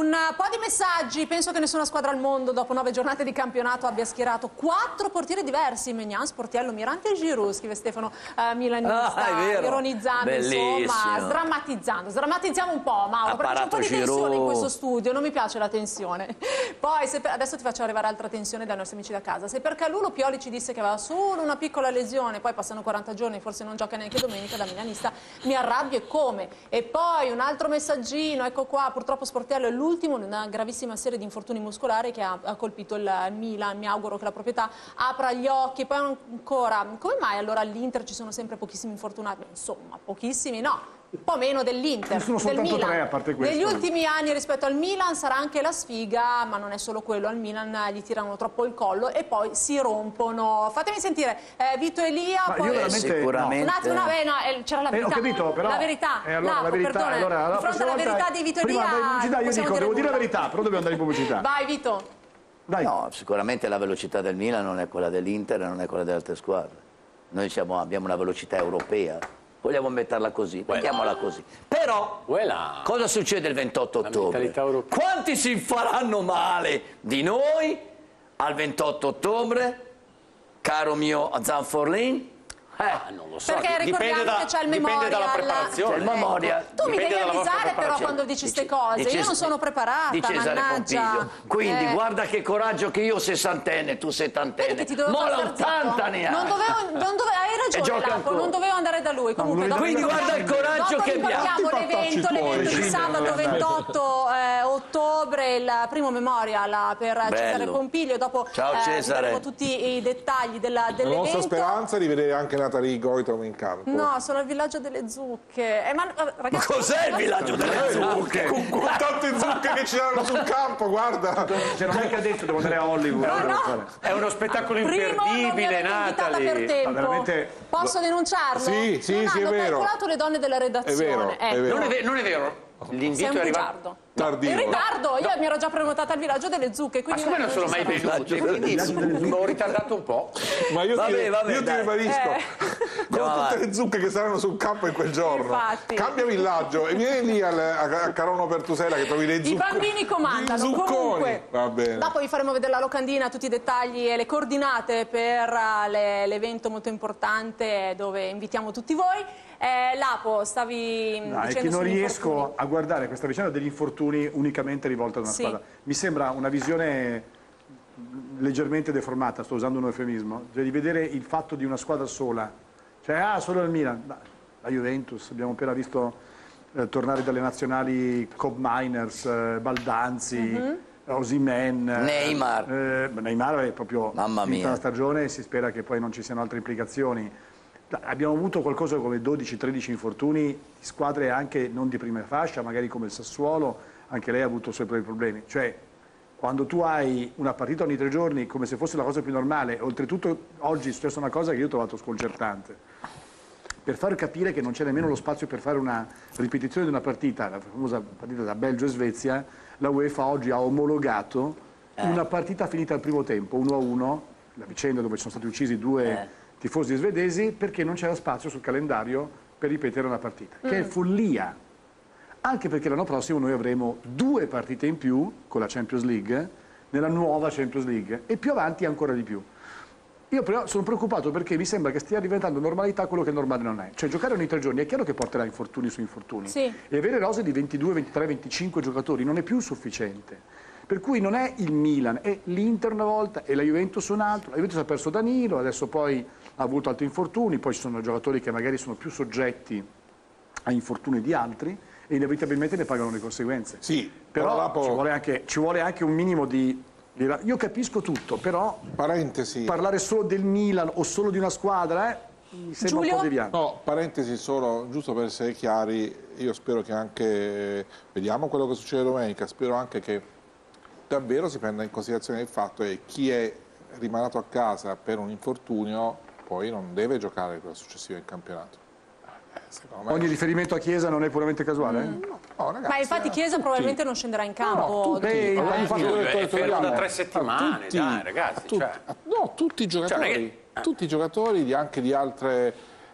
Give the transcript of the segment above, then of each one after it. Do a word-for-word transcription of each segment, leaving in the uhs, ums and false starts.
Un po' di messaggi. Penso che nessuna squadra al mondo dopo nove giornate di campionato abbia schierato quattro portieri diversi: Maignan, Sportiello, Mirante e Giroud, scrive Stefano uh, Milanista, ah, ironizzando, insomma, sdrammatizzando. Sdrammatizziamo un po', Mauro, perché c'è un po' di Giroud. tensione in questo studio, non mi piace la tensione. Poi, se per... adesso ti faccio arrivare altra tensione dai nostri amici da casa. Se per Calulo Pioli ci disse che aveva solo una piccola lesione, poi passano quaranta giorni, forse non gioca neanche domenica, da milanista mi arrabbio e come. E poi un altro messaggino, ecco qua, purtroppo Sportiello è l'ultimo di una gravissima serie di infortuni muscolari che ha, ha colpito il Milan. Mi auguro che la proprietà apra gli occhi. Poi ancora, come mai allora all'Inter ci sono sempre pochissimi infortunati? Insomma, pochissimi no, un po' meno dell'Inter, sono del soltanto Milan. tre, a parte questo. Negli ultimi anni rispetto al Milan sarà anche la sfiga, ma non è solo quello. Al Milan gli tirano troppo il collo e poi si rompono. Fatemi sentire, eh, Vito Elia, ma poi... io veramente... Sicuramente. Un attimo, no, eh, no, eh, c'era la Eh, verità. ho capito, però... La verità, Eh, allora, Lapo, la verità, perdona. allora, Di fronte alla verità volta, di Vito prima Elia... andare in pubblicità, io possiamo dico, dire devo dire la nulla. verità, però dobbiamo andare in pubblicità. Vai, Vito. Dai. No, sicuramente la velocità del Milan non è quella dell'Inter e non è quella delle altre squadre. Noi siamo, abbiamo una velocità europea. Vogliamo metterla così, mettiamola così. Però, Quella. cosa succede il ventotto ottobre? mentalità europea. Quanti si faranno male di noi al ventotto ottobre, caro mio Zanforlin? Eh, Ah, non lo so, Perché dipende, ricordiamo da, che c'è il dipende memorial. dalla preparazione. C'è il memorial. Tu mi Dipende devi dalla vostra avvisare però preparazione. quando dici queste Dice- cose. dice- Io non sono preparata, di Cesare mannaggia. Pompiglio. Quindi Eh. guarda che coraggio che io sessantenne, tu Vedi settantenne, che ti dovevo mo far la star zitto? ottanta ne hai. Non dovevo, non dovevo, hai E ragione, gioca Lapo, ancora. non dovevo andare da lui. Comunque, dopo Quindi ricordiamo- guarda il coraggio dopo che abbiamo. ricordiamo Tutti l'evento, pattacci l'evento tuoi. di sabato ventotto eh, ottobre, il primo memorial per Cesare Bello. Pompiglio. Dopo Ciao, eh, Cesare. vedremo tutti i dettagli della- La dell'evento. nostra speranza è di vedere anche Natalie Goitom in campo. No, sono al villaggio delle zucche. Eh, ma, ragazzi, Cos'è il villaggio delle zucche? Con, con tante zucche che ci danno sul campo, guarda. C'era mica detto, devo andare a Hollywood. No, devo no. fare. È uno spettacolo Primo non mi imperdibile, avete invitata Natalie. per tempo. Ma veramente- Posso denunciarlo? Sì, sì, non sì, è hanno vero. calcolato le donne della redazione. È vero, è Ecco. vero. Non è, ve- non è vero, Sei l'invito un è arrivato. bugiardo. Tardivo. In ritardo, io mi ero già prenotata al villaggio delle zucche. Ma Quindi siccome non sono mai ci sarò. venuti, quindi ho ritardato un po'. Ma io Vabbè, ti, vabbè, io ti dai. ribadisco, Eh. con Andiamo tutte avanti. le zucche che saranno sul campo in quel giorno, Infatti. cambia villaggio e vieni lì al, a, a Carono Pertusela che trovi le zucche. I bambini comandano. I zucconi. Comunque, Va bene. dopo vi faremo vedere la locandina, tutti i dettagli e le coordinate per eh, le- l'evento molto importante dove invitiamo tutti voi. Eh, Lapo, stavi No, è dicendo che non sugli riesco infortuni. a guardare questa vicenda degli infortuni unicamente rivolta ad una Sì. squadra. Mi sembra una visione leggermente deformata, sto usando un eufemismo, cioè di vedere il fatto di una squadra sola. Cioè, ah, solo il Milan. Ma la Juventus, abbiamo appena visto eh, tornare dalle nazionali Cobb Miners, eh, Baldanzi, Mhm. Osimhen, eh, Neymar. eh, Neymar è proprio Mamma finita mia. la stagione e si spera che poi non ci siano altre implicazioni. Abbiamo avuto qualcosa come dodici tredici infortuni di squadre anche non di prima fascia, magari come il Sassuolo, anche lei ha avuto i suoi propri problemi. Cioè, quando tu hai una partita ogni tre giorni come se fosse la cosa più normale, oltretutto oggi è successa una cosa che io ho trovato sconcertante. Per far capire che non c'è nemmeno lo spazio per fare una ripetizione di una partita, la famosa partita da Belgio e Svezia, la UEFA oggi ha omologato una partita finita al primo tempo, uno a uno, la vicenda dove sono stati uccisi due Eh. tifosi svedesi, perché non c'era spazio sul calendario per ripetere una partita, che è follia. Anche perché l'anno prossimo noi avremo due partite in più con la Champions League, nella nuova Champions League, e più avanti ancora di più. Io però sono preoccupato perché mi sembra che stia diventando normalità quello che normale non è. Cioè giocare ogni tre giorni è chiaro che porterà infortuni su infortuni. Sì. E avere rose di ventidue, ventitré, venticinque giocatori non è più sufficiente. Per cui non è il Milan, è l'Inter una volta e la Juventus un altro. La Juventus ha perso Danilo, adesso poi ha avuto altri infortuni, poi ci sono giocatori che magari sono più soggetti a infortuni di altri e inevitabilmente ne pagano le conseguenze. Sì, Però però Lapo- ci, vuole anche, ci vuole anche un minimo di... di ra- Io capisco tutto, però Parentesi. parlare solo del Milan o solo di una squadra eh, mi sembra Giulio? un po' deviante. No, parentesi solo, giusto per essere chiari, io spero che anche, vediamo quello che succede domenica, spero anche che davvero si prenda in considerazione il fatto che chi è rimanato a casa per un infortunio poi non deve giocare quella successiva in campionato. Eh, secondo me- Ogni riferimento a Chiesa non è puramente casuale? eh? No, ragazzi, Ma infatti eh, Chiesa tutti. probabilmente non scenderà in campo. No, tutti. Ehi, Allora, eh, gli faccio sì, vedere è il fermo tutorial. da tre settimane, dai, ragazzi, tutti- cioè. no, tutti i giocatori, Cioè, non è tutti i giocatori di, anche di altre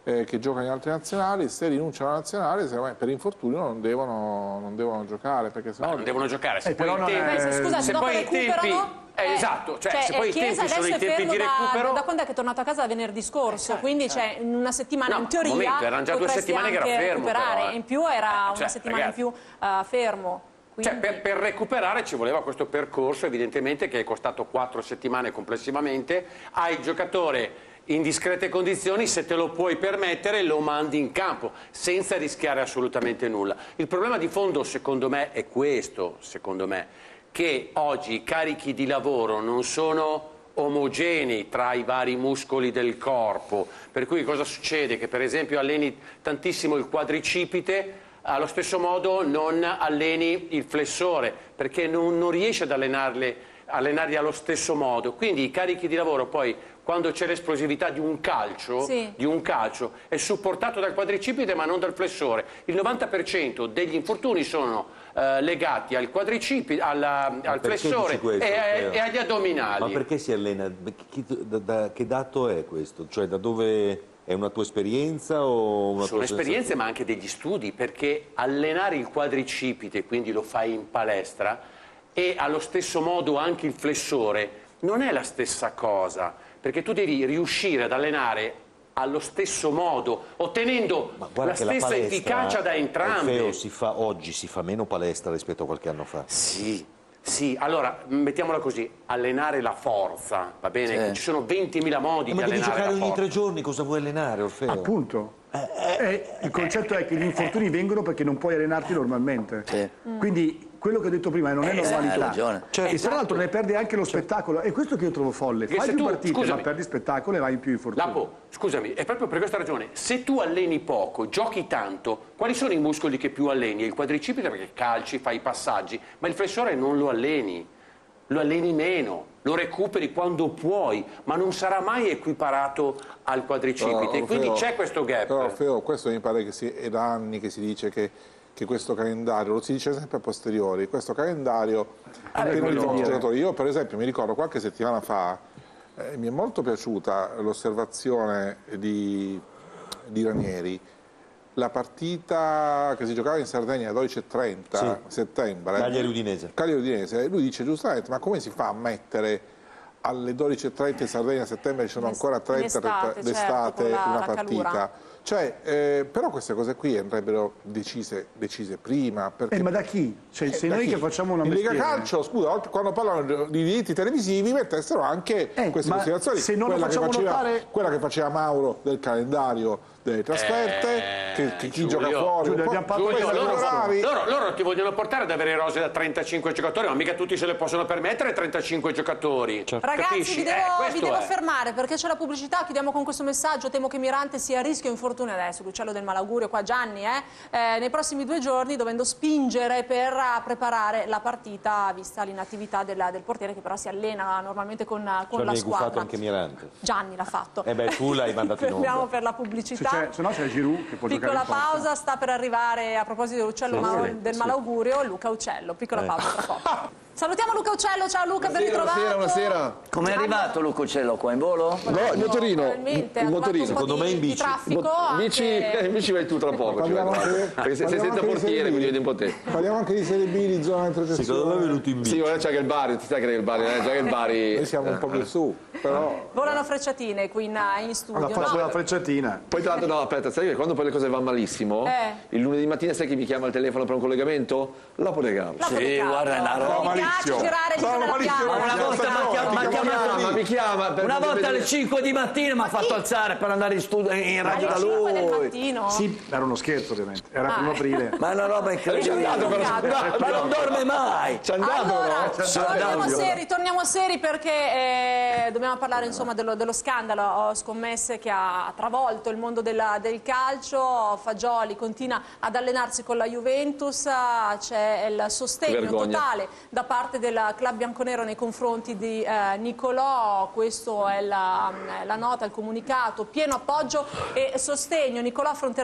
eh, che giocano in altre nazionali, se rinunciano alla nazionale, secondo me per infortunio non devono, non devono giocare. Perché sennò... No, non devono giocare, se Eh, poi però i non tempi... è- Beh, se, scusa, se dopo poi i tempi... recuperano... Eh, esatto, cioè, se poi i Chiesa tempi sono adesso i è tempi fermo di recupero... da, da quando è che è tornato a casa? Da venerdì scorso, quindi c'è in una settimana No, in teoria un momento, erano già due potresti settimane che era anche fermo, recuperare, però, eh. in più era Cioè, una settimana ragazzi. in più eh, fermo. Cioè, Quindi... per, per recuperare ci voleva questo percorso, evidentemente, che è costato quattro settimane complessivamente. Hai il giocatore in discrete condizioni, se te lo puoi permettere lo mandi in campo, senza rischiare assolutamente nulla. Il problema di fondo, secondo me, è questo, secondo me, che oggi i carichi di lavoro non sono omogenei tra i vari muscoli del corpo, per cui cosa succede? Che per esempio alleni tantissimo il quadricipite, allo stesso modo non alleni il flessore, perché non, non riesci ad allenarle, allenarli allo stesso modo. Quindi i carichi di lavoro poi, quando c'è l'esplosività di un calcio, Sì. di un calcio, è supportato dal quadricipite ma non dal flessore. Il novanta per cento degli infortuni sono eh, legati al quadricipite, alla, al perché flessore dici questo, e, Matteo? e agli addominali. Ma perché si allena? Chi- da, da che dato è questo? Cioè da dove è una tua esperienza o una Sono tua esperienze sensazione? ma anche degli studi, perché allenare il quadricipite, quindi lo fai in palestra, e allo stesso modo anche il flessore, non è la stessa cosa, perché tu devi riuscire ad allenare allo stesso modo, ottenendo Ma la guarda che stessa palestra, efficacia da entrambi. Orfeo, si fa, oggi si fa meno palestra rispetto a qualche anno fa. Sì, sì, allora mettiamola così, allenare la forza, va bene? Sì. Ci sono ventimila modi Eh, di ma devi allenare giocare la ogni forza. tre giorni, cosa vuoi allenare, Orfeo? Appunto. Eh, il concetto è che gli infortuni vengono perché non puoi allenarti normalmente. Sì. Quindi quello che ho detto prima non è hai normalità. ragione. E tra l'altro ne perdi anche lo spettacolo. E questo che io trovo folle. Perché Fai se più tu- partite, scusami. ma perdi spettacolo e vai in più infortuni. Lapo, scusami, è proprio per questa ragione. Se tu alleni poco, giochi tanto, quali sono i muscoli che più alleni? Il quadricipite perché calci, fai i passaggi, ma il flessore non lo alleni, lo alleni meno, lo recuperi quando puoi, ma non sarà mai equiparato al quadricipite, Però, quindi Orfeo, c'è questo gap. Però Orfeo, questo mi pare che si, è da anni che si dice che, che questo calendario, lo si dice sempre a posteriori, questo calendario penalizza quello- i giocatori. Io per esempio mi ricordo qualche settimana fa, eh, mi è molto piaciuta l'osservazione di, di Ranieri, la partita che si giocava in Sardegna alle dodici e trenta Sì. settembre, Cagliari Udinese. Cagliari Udinese, lui dice giustamente, ma come si fa a mettere alle dodici e trenta in Sardegna a settembre ci sono In es- ancora trenta in estate, per- certo, d'estate con la- una la partita? calura. Cioè, eh, però queste cose qui andrebbero decise, decise prima. Perché Eh, ma da chi? Cioè, se da noi chi? che facciamo una in Lega mestiere... Calcio, scusa, oltre- quando parlano di diritti televisivi mettessero anche Eh, queste ma considerazioni. se non lo quella, che facciamo faceva, notare- quella che faceva Mauro del calendario delle trasferte, Eh, che, che chi Giulio, gioca fuori. Giulio, poi- abbiamo fatto poi Giulio, questi loro, orari- loro- loro ti vogliono portare ad avere rose da trentacinque giocatori, ma mica tutti se le possono permettere trentacinque giocatori. Ragazzi, Capisci? vi devo, Eh, vi questo devo è. fermare perché c'è la pubblicità. Chiudiamo con questo messaggio. Temo che Mirante sia a rischio infortunio adesso. L'uccello del malaugurio qua, Gianni, eh? Eh, nei prossimi due giorni, dovendo spingere per uh, preparare la partita, vista l'inattività della- del portiere che però si allena normalmente con, uh, con Cioè, la mi hai gufato squadra. anche Mirante. Gianni l'ha fatto. Eh beh, tu l'hai mandato in onda. Fermiamo per la Se, pubblicità. c'è- se no c'è Giroud che può giocare Piccola in porta. pausa, sta per arrivare a proposito dell'uccello Sì, ma- sì, del sì. malaugurio, Luca Uccello. Piccola Eh. pausa tra poco. Salutiamo Luca Uccello, ciao Luca, ben ritrovato. Buonasera, buonasera. Come è arrivato Luca Uccello qua in volo? No, il motorino, Probabilmente, il ha trovato motorino. un po' Secondo di- me in di bici. traffico Mo- bici, anche- eh, bici vai tu tra poco, ci Parliamo vai tra poco. anche- Perché se, se parliamo senza anche di portiere Serie B. quindi vedi un po' te. Parliamo anche di Serie B, di zona retrocessione. Secondo me è venuto in Sì, bici. ora c'è che il Bari, ti sai che il Bari, eh, c'è che il Bari. Noi siamo un po' più su, però... Volano frecciatine qui in, in studio. Allora faccio no? la frecciatina. Poi tra l'altro no, aspetta, sai che quando poi le cose vanno malissimo, Eh. il lunedì mattina sai chi mi chiama al telefono per un collegamento? La Podegam. La Sì, Policao. guarda, è una roba. Mi piace Malizio. girare in Sono della Malizio. piazza. Ma una volta mi ha chiam- mi ha Mi chiamato chiama, mi chiama per Una per volta alle vedere- cinque di mattina mi ha fatto alzare per andare in studio in radio Alle da cinque del lui. mattino? Sì, era uno scherzo ovviamente, era Ah, primo aprile. Ma è una roba C'è incredibile. andato però, Peccato. Ma non dorme mai. c'è andato Allora, però. torniamo seri, torniamo seri perché eh, dobbiamo parlare insomma dello, dello scandalo oh, scommesse che ha travolto il mondo della- del calcio. Fagioli continua ad allenarsi con la Juventus, ah, c'è il sostegno Vergogna. totale da parte del club bianconero nei confronti di eh, Nicolò. Questo è la, la nota, il comunicato, pieno appoggio e sostegno. Nicolò affronterà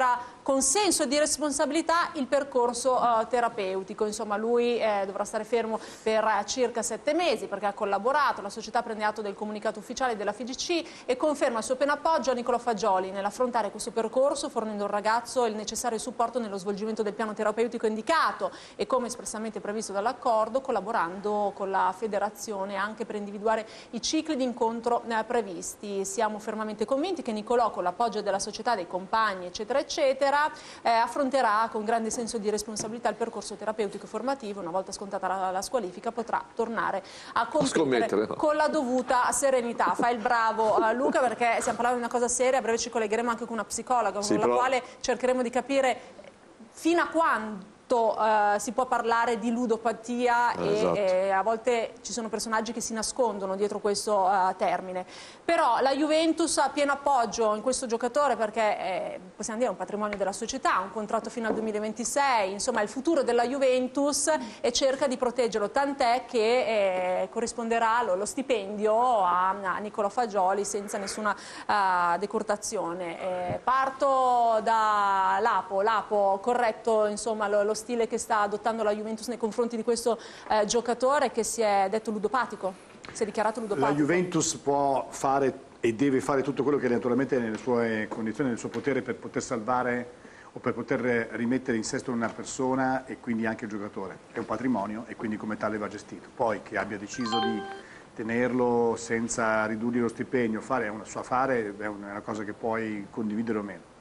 con senso di responsabilità il percorso uh, terapeutico. Insomma, lui eh, dovrà stare fermo per uh, circa sette mesi perché ha collaborato, la società prende atto del comunicato ufficiale della F I G C e conferma il suo pieno appoggio a Nicolò Fagioli nell'affrontare questo percorso, fornendo al ragazzo il necessario supporto nello svolgimento del piano terapeutico indicato e, come espressamente previsto dall'accordo, collaborando con la federazione anche per individuare i cicli di incontro eh, previsti. Siamo fermamente convinti che Nicolò, con l'appoggio della società, dei compagni, eccetera, eccetera, eh, affronterà con grande senso di responsabilità il percorso terapeutico e formativo. Una volta scontata la, la squalifica potrà tornare a competere no? con la dovuta serenità. Fa il bravo uh, Luca, perché stiamo parlando di una cosa seria, a breve ci collegheremo anche con una psicologa Sì, con la però... quale cercheremo di capire fino a quando Uh, si può parlare di ludopatia eh, e, esatto. e a volte ci sono personaggi che si nascondono dietro questo uh, termine. Però la Juventus ha pieno appoggio in questo giocatore perché è, possiamo dire, un patrimonio della società, un contratto fino al duemilaventisei, insomma è il futuro della Juventus e cerca di proteggerlo, tant'è che eh, corrisponderà lo, lo stipendio a, a Nicolò Fagioli senza nessuna uh, decurtazione. Eh, parto da Lapo, Lapo corretto insomma lo, lo stile che sta adottando la Juventus nei confronti di questo eh, giocatore che si è detto ludopatico, si è dichiarato ludopatico. La Juventus può fare e deve fare tutto quello che naturalmente è nelle sue condizioni, nel suo potere per poter salvare o per poter rimettere in sesto una persona e quindi anche il giocatore. È un patrimonio e quindi come tale va gestito. Poi che abbia deciso di tenerlo senza ridurgli lo stipendio, fare una sua fare è una cosa che puoi condividere o meno.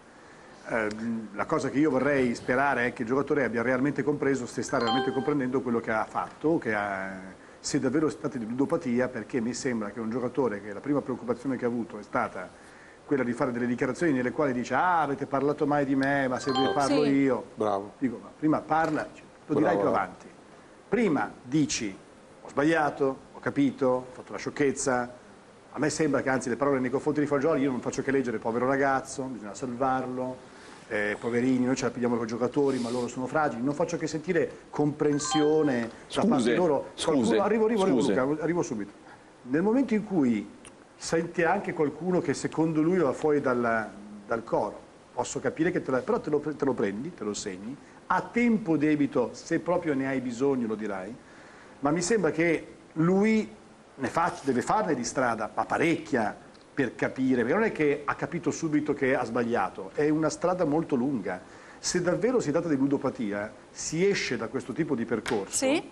La cosa che io vorrei sperare è che il giocatore abbia realmente compreso, se sta realmente comprendendo quello che ha fatto, che ha, se davvero si tratta di ludopatia, perché mi sembra che un giocatore che la prima preoccupazione che ha avuto è stata quella di fare delle dichiarazioni nelle quali dice ah avete parlato mai di me, ma se vi parlo sì. io, Bravo. dico ma prima parla, lo dirai più avanti, prima dici ho sbagliato, ho capito, ho fatto una sciocchezza. A me sembra che anzi le parole nei confronti di Fagioli io non faccio che leggere povero ragazzo, bisogna salvarlo. Eh, poverini, noi ce la pigliamo con i giocatori, ma loro sono fragili. Non faccio che sentire comprensione da parte di loro. Scuse, arrivo, arrivo, arrivo, scuse. Luca, arrivo subito. Nel momento in cui senti anche qualcuno che secondo lui va fuori dal, dal coro, posso capire che te la, però te lo, te lo prendi, te lo segni, a tempo debito, se proprio ne hai bisogno lo dirai, ma mi sembra che lui ne fa, deve farne di strada, ma parecchia, per capire, perché non è che ha capito subito che ha sbagliato, è una strada molto lunga. Se davvero si tratta di ludopatia, si esce da questo tipo di percorso sì.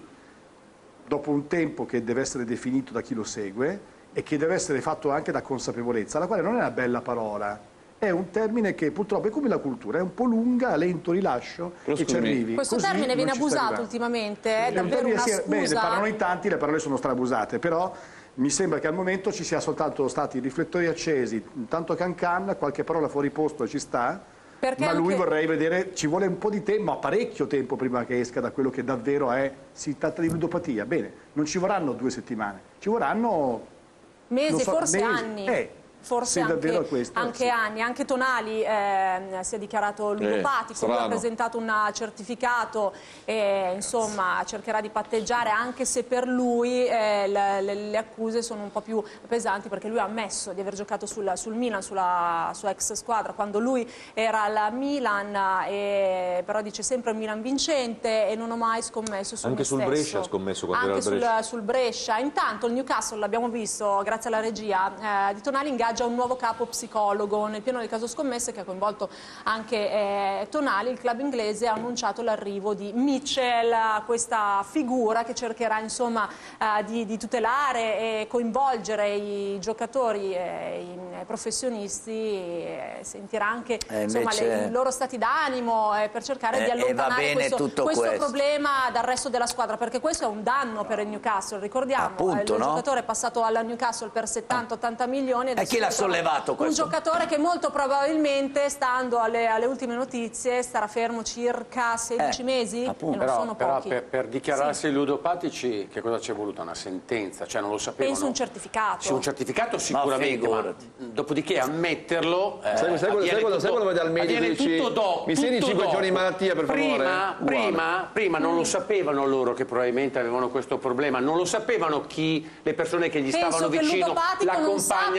dopo un tempo che deve essere definito da chi lo segue e che deve essere fatto anche da consapevolezza, la quale non è una bella parola, è un termine che purtroppo è come la cultura, è un po' lunga, lento rilascio Però e ci scusami, arrivi. Questo Così termine viene non ci stai abusato arrivando. ultimamente, è È un davvero termine, una sì, scusa. bene, ne parlano in tanti, le parole sono strabusate, però mi sembra che al momento ci sia soltanto stati i riflettori accesi, tanto can can, qualche parola fuori posto ci sta, Perché ma lui anche... vorrei vedere, ci vuole un po' di tempo, ma parecchio tempo prima che esca da quello che davvero è, si tratta di ludopatia. Bene, non ci vorranno due settimane, ci vorranno mesi, so, forse mesi. anni. Eh, Forse se davvero anche, è questo, anche sì. anni, anche Tonali eh, si è dichiarato ludopatico, lui ha strano. presentato un certificato e insomma cercherà di patteggiare, anche se per lui eh, le, le, le accuse sono un po' più pesanti, perché lui ha ammesso di aver giocato sul, sul Milan, sulla sua ex squadra, quando lui era al Milan, e, però dice sempre Milan vincente e non ho mai scommesso su Anche me sul stesso. Brescia ha scommesso quando Anche era al Brescia. sul, sul Brescia. Intanto il Newcastle, l'abbiamo visto grazie alla regia eh, di Tonali, ingaggia un nuovo capo psicologo. Nel pieno del caso scommesse, che ha coinvolto anche eh, Tonali, il club inglese ha annunciato l'arrivo di Mitchell, questa figura che cercherà insomma eh, di, di tutelare e coinvolgere i giocatori e i professionisti, e sentirà anche Eh, insomma, invece- le, i loro stati d'animo eh, per cercare Eh, di e va allontanare bene questo, tutto questo questo. problema dal resto della squadra, perché questo è un danno per il Newcastle, ricordiamo. Appunto, eh, il no? giocatore è passato alla Newcastle per settanta ottanta milioni. E chi l'ha sollevato Un questo? giocatore che molto probabilmente, stando alle, alle ultime notizie, starà fermo circa sedici Eh, mesi, appunto. e non Però, sono però pochi. per, per dichiararsi ludopatici che cosa ci è voluta? Una sentenza? Cioè non lo sapevano? Penso un certificato. Sì, un certificato sicuramente, ma, figurati. dopodiché ammetterlo eh, Sai- sai quello- avviene sai quello- tutto- sai quando vai dal medico e avviene dici, tutto dopo, "Mi segni tutto cinque dopo". giorni di malattia, per favore? Prima, Uguale. prima, prima non lo sapevano loro che probabilmente avevano questo problema, non lo sapevano chi, le persone che gli Penso stavano che il vicino, ludopatico la non compagna, sappia- la moglie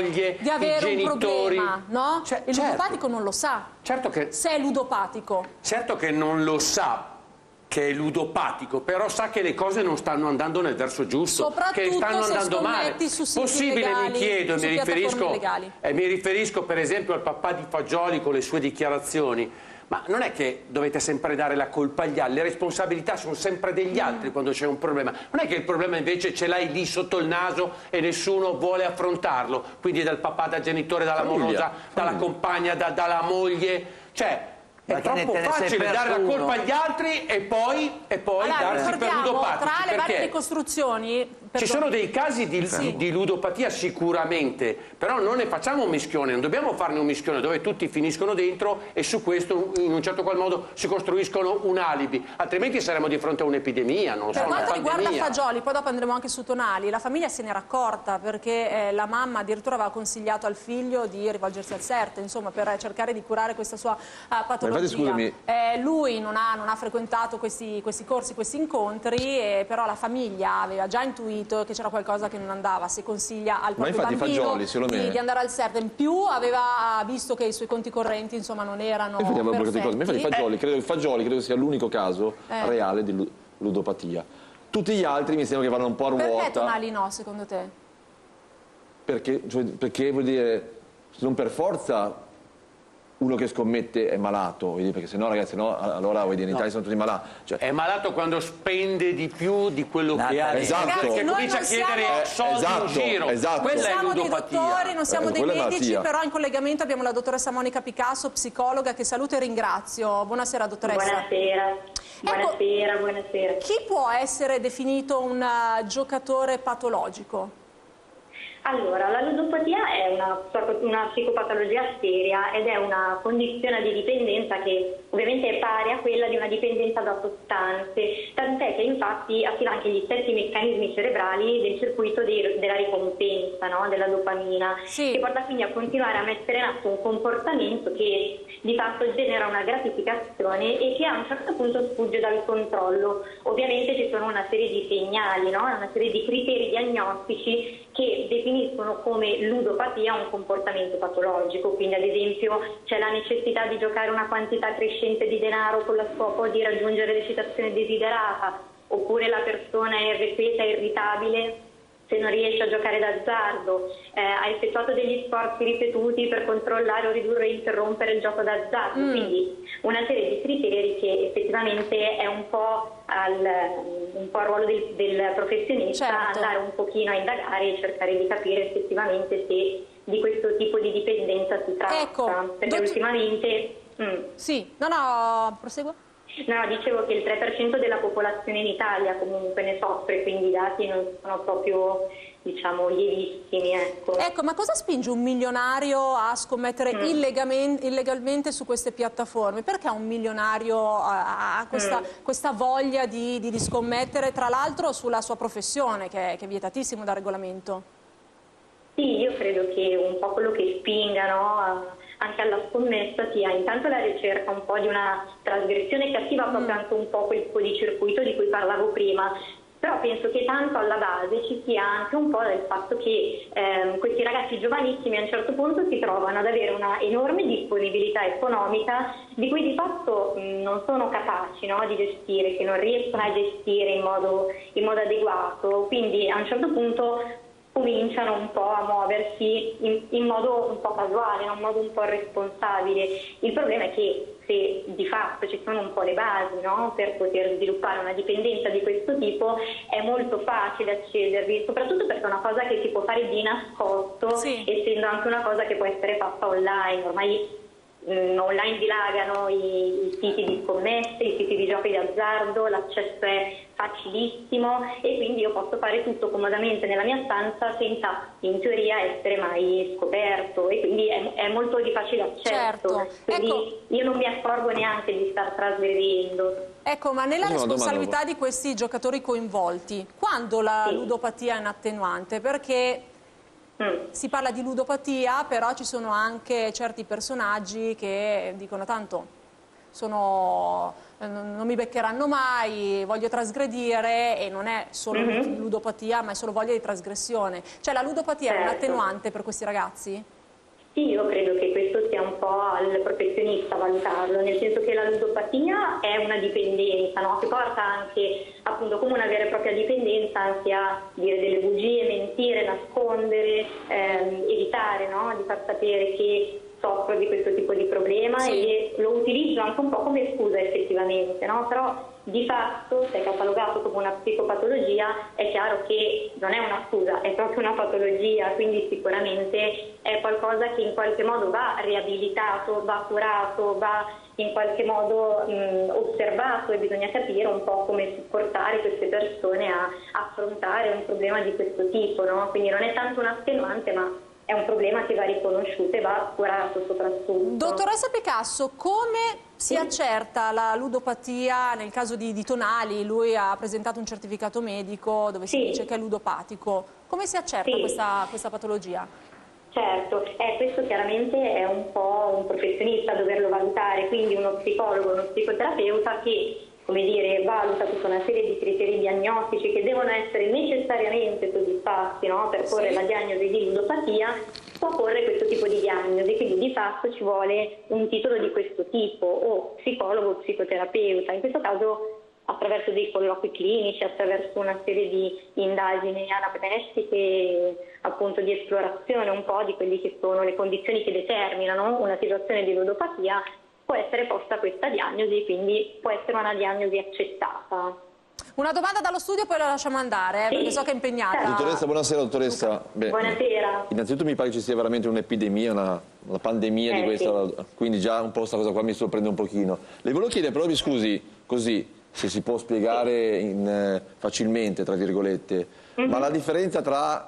moglie, di avere i genitori. un problema, no? Cioè, il certo. ludopatico non lo sa. Certo che, se è ludopatico. certo che non lo sa che è ludopatico, però sa che le cose non stanno andando nel verso giusto, che stanno se andando male. scommetti su siti Possibile, illegali, mi chiedo, su mi riferisco, legali. eh, mi riferisco per esempio al papà di Fagioli con le sue dichiarazioni. Ma non è che dovete sempre dare la colpa agli altri, le responsabilità sono sempre degli altri quando c'è un problema. Non è che il problema invece ce l'hai lì sotto il naso e nessuno vuole affrontarlo, quindi dal papà, dal genitore, dalla Famiglia, morosa, famiglia. dalla compagna, da- dalla moglie. Cioè, Ma è te ne- troppo te ne sei facile perso dare la colpa uno. agli altri e poi, e poi Allora, darsi per ricordiamo, ludopatici. tra le varie Perché ricostruzioni... ci sono dei casi di, di- di ludopatia sicuramente, però non ne facciamo un mischione, non dobbiamo farne un mischione dove tutti finiscono dentro e su questo in un certo qual modo si costruiscono un alibi, altrimenti saremo di fronte a un'epidemia, non so, Per una quanto riguarda pandemia. Fagioli, poi dopo andremo anche su Tonali, la famiglia se n'era accorta perché eh, la mamma addirittura aveva consigliato al figlio di rivolgersi al CERT, insomma, per cercare di curare questa sua uh, patologia. infatti, scusami. Eh, lui non ha, non ha frequentato questi, questi corsi, questi incontri, eh, però la famiglia aveva già intuito che c'era qualcosa che non andava, se consiglia al Ma proprio infatti bambino Fagioli, secondo me- di, di andare al CERT. In più aveva visto che i suoi conti correnti insomma non erano Infatti avevo bloccato di cose. Ma perfetti. infatti Fagioli, credo, Fagioli credo sia l'unico caso Eh. reale di lu- ludopatia. Tutti gli altri mi sembra che vanno un po' a Perché ruota. Tonali no, secondo te? Perché, cioè, perché vuol dire, non per forza uno che scommette è malato, vuol dire, perché sennò ragazzi, no, allora vuol dire, in Italia sono tutti malati. Cioè, È malato quando spende di più di quello che ha, Esatto. perché Ragazzi, noi comincia a non chiedere siamo- soldi Esatto, in giro. esatto. Quella Non è siamo dei ludopatia. dottori, non siamo Eh, dei quella è medici, malattia. però in collegamento abbiamo la dottoressa Monica Picasso, psicologa, che saluto e ringrazio. Buonasera dottoressa. Buonasera, buonasera, buonasera. Chi può essere definito un uh, giocatore patologico? Allora, la ludopatia è una, una psicopatologia seria ed è una condizione di dipendenza che ovviamente è pari a quella di una dipendenza da sostanze, tant'è che infatti attiva anche gli stessi meccanismi cerebrali del circuito dei, della ricompensa, no? Della dopamina, Sì. che porta quindi a continuare a mettere in atto un comportamento che di fatto genera una gratificazione e che a un certo punto sfugge dal controllo. Ovviamente ci sono una serie di segnali, no? Una serie di criteri diagnostici che definiscono come ludopatia un comportamento patologico, quindi ad esempio c'è la necessità di giocare una quantità crescente di denaro con lo scopo di raggiungere l'eccitazione desiderata, oppure la persona è irrequieta e irritabile se non riesce a giocare d'azzardo, eh, ha effettuato degli sforzi ripetuti per controllare o ridurre e interrompere il gioco d'azzardo, Mm. quindi una serie di criteri che effettivamente è un po' al, un po' al ruolo del, del professionista, Certo. andare un pochino a indagare e cercare di capire effettivamente se di questo tipo di dipendenza si tratta, Ecco, perché dott- ultimamente... mm. Sì, no, no, proseguo. No, dicevo che il tre per cento della popolazione in Italia comunque ne soffre, quindi i dati non sono proprio, diciamo, lievissimi, ecco. Ecco, ma cosa spinge un milionario a scommettere Mm. illegamen- illegalmente su queste piattaforme? Perché un milionario ha ha questa, Mm. questa voglia di, di- di scommettere, tra l'altro, sulla sua professione, che è, che è vietatissimo dal regolamento? Sì, io credo che un po' quello che spinga, no, a- anche alla scommessa sia intanto la ricerca un po' di una trasgressione che attiva proprio anche un po' quel tipo di circuito di cui parlavo prima, però penso che tanto alla base ci sia anche un po' del fatto che ehm, questi ragazzi giovanissimi a un certo punto si trovano ad avere una enorme disponibilità economica di cui di fatto mh, non sono capaci, no, di gestire, che non riescono a gestire in modo, in modo adeguato, quindi a un certo punto cominciano un po' a muoversi in, in modo un po' casuale, in un modo un po' irresponsabile. Il problema è che se di fatto ci sono un po' le basi, no, per poter sviluppare una dipendenza di questo tipo, è molto facile accedervi, soprattutto perché è una cosa che si può fare di nascosto, Sì. essendo anche una cosa che può essere fatta online. Ormai Mm, online dilagano i, i siti di scommesse, i siti di giochi di azzardo, l'accesso è facilissimo e quindi io posso fare tutto comodamente nella mia stanza senza in teoria essere mai scoperto e quindi è, è molto di facile accesso. Certo. Quindi Ecco. io non mi accorgo neanche di star trasgredendo. Ecco, ma nella Io ho una responsabilità domanda. di questi giocatori coinvolti, quando la Sì. ludopatia è un attenuante? Perché Mm. si parla di ludopatia, però ci sono anche certi personaggi che dicono tanto sono non, non mi beccheranno mai, voglio trasgredire, e non è solo Mm-hmm. ludopatia, ma è solo voglia di trasgressione. Cioè la ludopatia è Certo. un'attenuante per questi ragazzi? Sì, io credo che questo sia un po' al professionista valutarlo, nel senso che la ludopatia è una dipendenza, no? Che porta anche, appunto, come una vera e propria dipendenza, anche a dire delle bugie, mentire, nascondere, ehm, evitare, no? Di far sapere che soffro di questo tipo di problema, Sì. e lo utilizzo anche un po' come scusa effettivamente, no? Però di fatto, se è catalogato come una psicopatologia, è chiaro che non è una scusa, è proprio una patologia, quindi sicuramente è qualcosa che in qualche modo va riabilitato, va curato, va in qualche modo mh, osservato, e bisogna capire un po' come supportare queste persone a affrontare un problema di questo tipo, no? Quindi non è tanto un attenuante, ma è un problema che va riconosciuto e va curato soprattutto. Dottoressa Picasso, come si Sì. accerta la ludopatia nel caso di, di Tonali? Lui ha presentato un certificato medico dove si Sì. dice che è ludopatico. Come si accerta Sì. questa, questa patologia? Certo, eh, questo chiaramente è un po' un professionista a doverlo valutare, quindi uno psicologo, uno psicoterapeuta che, come dire, valuta tutta una serie di criteri diagnostici che devono essere necessariamente soddisfatti, no? Per porre Sì. la diagnosi di ludopatia, può porre questo tipo di diagnosi, quindi di fatto ci vuole un titolo di questo tipo, o psicologo o psicoterapeuta, in questo caso attraverso dei colloqui clinici, attraverso una serie di indagini anamnestiche, appunto di esplorazione un po' di quelle che sono le condizioni che determinano una situazione di ludopatia, può essere posta questa diagnosi, quindi può essere una diagnosi accettata. Una domanda dallo studio, poi la lasciamo andare, eh, Sì. perché so che è impegnata. Dottoressa, buonasera dottoressa. Beh, Buonasera. innanzitutto mi pare che ci sia veramente un'epidemia, una, una pandemia Eh, di questa, sì. quindi già un po' questa cosa qua mi sorprende un pochino. Le volevo chiedere, però mi scusi, così, se si può spiegare in, eh, facilmente, tra virgolette, Mm-hmm. ma la differenza tra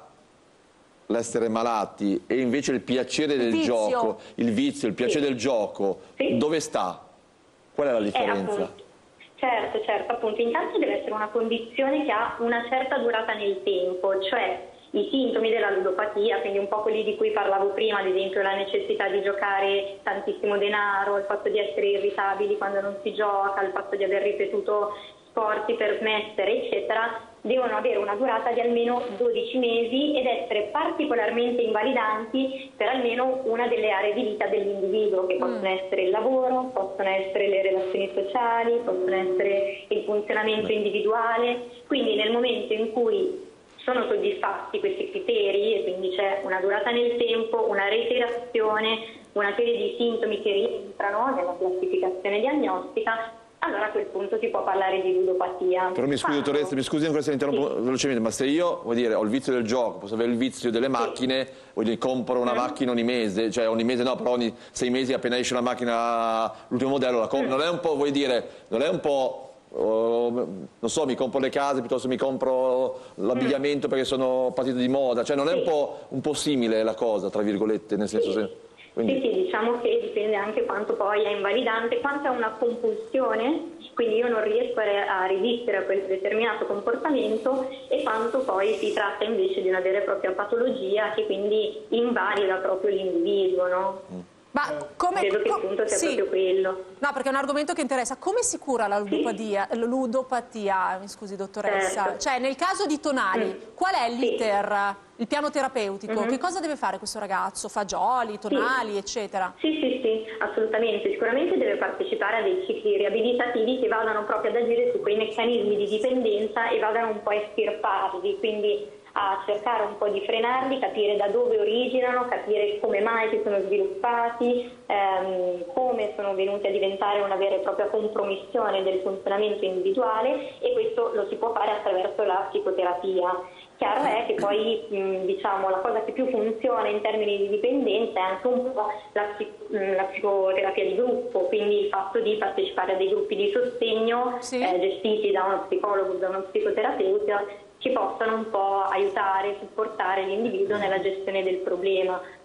l'essere malati e invece il piacere del vizio. gioco, il vizio, il piacere Sì. del gioco, Sì. dove sta? Qual è la Eh, differenza? appunto. Certo, certo, appunto, intanto deve essere una condizione che ha una certa durata nel tempo, cioè i sintomi della ludopatia, quindi un po' quelli di cui parlavo prima, ad esempio la necessità di giocare tantissimo denaro, il fatto di essere irritabili quando non si gioca, il fatto di aver ripetuto sforzi per smettere, eccetera, devono avere una durata di almeno dodici mesi ed essere particolarmente invalidanti per almeno una delle aree di vita dell'individuo, che possono essere il lavoro, possono essere le relazioni sociali, possono essere il funzionamento individuale. Quindi nel momento in cui sono soddisfatti questi criteri, e quindi c'è una durata nel tempo, una reiterazione, una serie di sintomi che rientrano nella classificazione diagnostica, allora a quel punto si può parlare di ludopatia. Però mi scusi Quando- dottoressa, mi scusi ancora se interrompo Sì. velocemente, ma se io, vuol dire, ho il vizio del gioco, posso avere il vizio delle macchine, vuol dire, compro una Mm. macchina ogni mese, cioè ogni mese no, però ogni sei mesi appena esce una macchina, l'ultimo modello la compro, Mm. non è un po', vuoi dire, non è un po', oh, non so, mi compro le case piuttosto mi compro l'abbigliamento perché sono partito di moda, cioè non è un Sì. po', un po' simile la cosa, tra virgolette, nel senso se... Quindi... Sì, sì, diciamo che dipende anche quanto poi è invalidante, quanto è una compulsione, quindi io non riesco a a resistere a quel determinato comportamento, e quanto poi si tratta invece di una vera e propria patologia che quindi invalida proprio l'individuo, no? Ma come, Credo che il co- punto sia sì. proprio quello. No, perché è un argomento che interessa. Come si cura la ludopatia? ludopatia mi scusi dottoressa. Certo. Cioè, nel caso di Tonali, Mm. qual è Sì. l'iter, il piano terapeutico? Mhm. Che cosa deve fare questo ragazzo? Fagioli, tonali, eccetera? Sì, sì, sì, assolutamente. Sicuramente deve partecipare a dei cicli riabilitativi che vadano proprio ad agire su quei meccanismi di dipendenza e vadano un po' a estirparli, quindi a cercare un po' di frenarli, capire da dove originano, capire come mai si sono sviluppati, ehm, come sono venuti a diventare una vera e propria compromissione del funzionamento individuale, e questo lo si può fare attraverso la psicoterapia. Chiaro è che poi mh, diciamo la cosa che più funziona in termini di dipendenza è anche un po' la, psic- mh, la psicoterapia di gruppo, quindi il fatto di partecipare a dei gruppi di sostegno Sì. eh, gestiti da uno psicologo, da uno psicoterapeuta, che possano un po' aiutare, supportare l'individuo nella gestione del problema.